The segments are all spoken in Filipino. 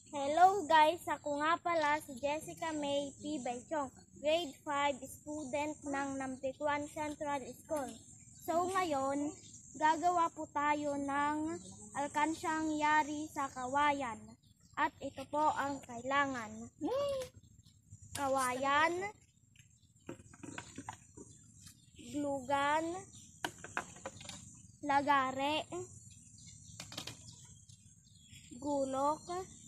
Hello guys, ako nga pala si Jessica Mae Baitiong, grade 5 student ng Namtikwan Central School. So ngayon, gagawa po tayo ng Alkansyang yari sa kawayan. At ito po ang kailangan. Kawayan, glugan, lagare, gulok,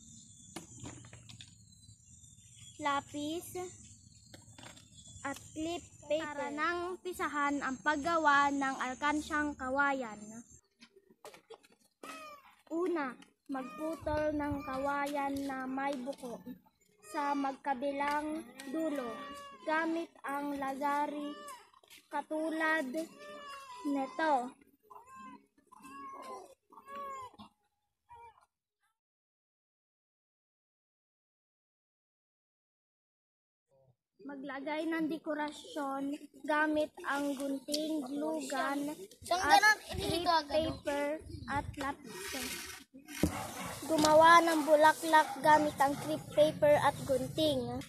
lapis, at clip paper. Para nang pisahan ang paggawa ng alkansyang kawayan. Una, magputol ng kawayan na may buko sa magkabilang dulo gamit ang lagari katulad nito. Maglagay ng dekorasyon gamit ang gunting, glugan, at crepe paper at lapis. Gumawa ng bulaklak gamit ang crepe paper at gunting.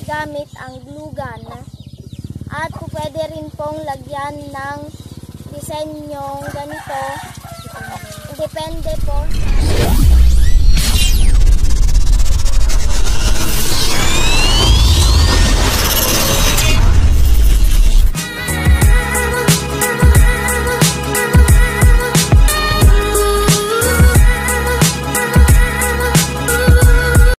gamit ang glue gun. At pwede rin pong lagyan ng disenyong ganito. Depende po sa